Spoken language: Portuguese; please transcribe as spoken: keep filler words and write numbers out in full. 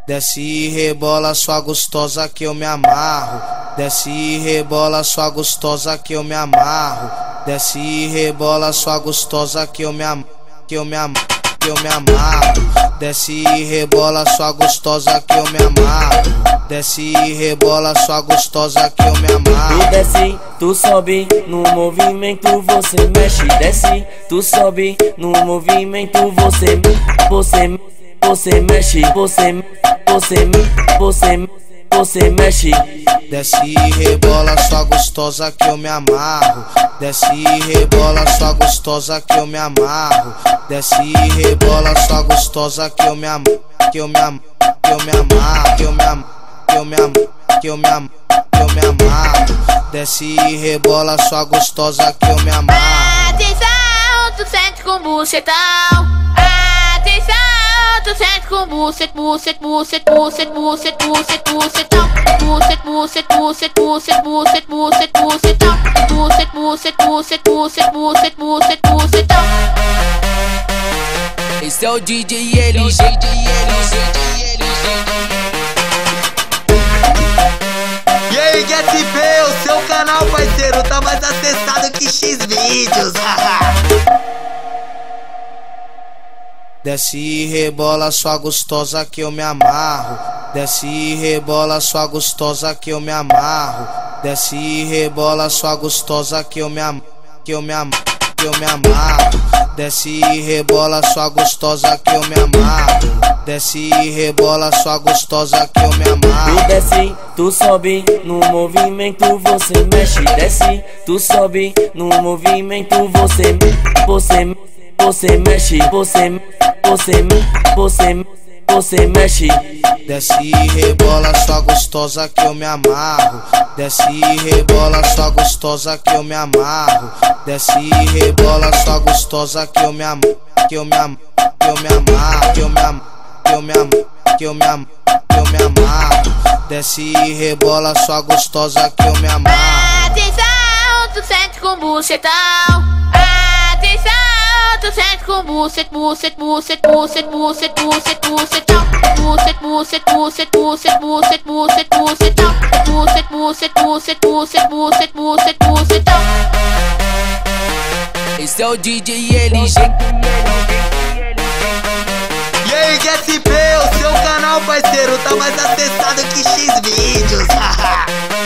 Desce e rebola sua gostosa que eu me amarro. Desce e rebola sua gostosa que eu me amarro. Desce e rebola sua gostosa que eu me am que eu me am que eu me amarro. Desce e rebola sua gostosa que eu me amarro. Desce e rebola sua gostosa que eu me amarro. Tu desce, tu sobe, no movimento você mexe. Desce, tu sobe, no movimento você você você mexe, você você você você mexe. Desce e rebola sua gostosa que eu me amarro. Desce e rebola sua gostosa que eu me amarro. Desce e rebola sua gostosa que eu me am que eu me am que eu me amarro, que eu me am que eu me am que eu me am que eu me amarro. Desce e rebola sua gostosa que eu me amarro. Atenção, tu sente com bucetão. Atenção, tu sente com bucet, bucet, bucet, bucet, bucet, bucet, bucetão. Bucet, bucet, bucet, bucet, bucet, bucet, bucetão. Bucet, bucet, bucet, bucet, bucet, bucet, bucetão. Esse é o D J L G. E aí, G S P, o seu canal, parceiro, tá mais acessado que X vídeos. Desce e rebola sua gostosa que eu me amarro. Desce e rebola sua gostosa que eu me amarro. Desce e rebola sua gostosa que eu me am que eu me am que eu me amarro. Desce e rebola sua gostosa que eu me amarro. Desce e rebola sua gostosa que eu me amarro. Tu desce, tu sobe, no movimento você mexe. Desce, tu sobe, no movimento você você você mexe, você você você você mexe. Desce e rebola sua gostosa que eu me amarro. Desce e rebola sua gostosa que eu me amarro. Desce e rebola sua gostosa que eu me am que eu me am que eu me amarro, que eu me am que eu me am que eu me am que eu me amarro. Desce e rebola sua gostosa que eu me amarro. Atenção, tu sente com bucetão. Atenção, tu sente com bucet, bucet, bucet, bucet, bucet, bucet, bucetão. Bucet, bucet, bucet, bucet, bucet, bucet, bucetão. Bucet, bucet, bucet, bucet, bucet, bucet, bucetão. Esse é o D J L G. E aí, G S P, o seu canal, parceiro, tá mais acessado que X vídeos.